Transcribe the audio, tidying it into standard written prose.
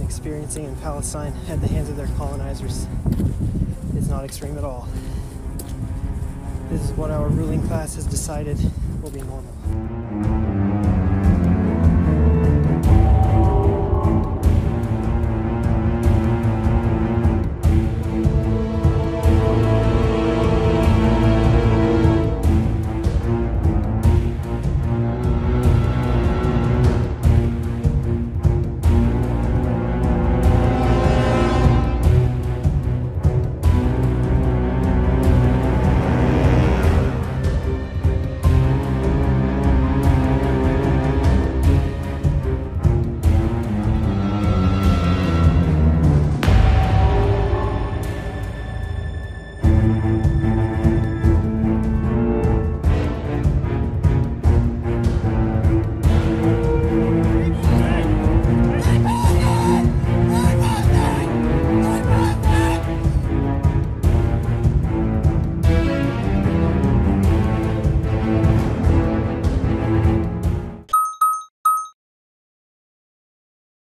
experiencing in Palestine at the hands of their colonizers is not extreme at all. This is what our ruling class has decided will be normal.